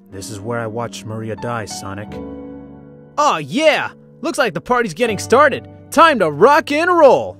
This is where I watched Maria die, Sonic. Oh yeah! Looks like the party's getting started. Time to rock and roll!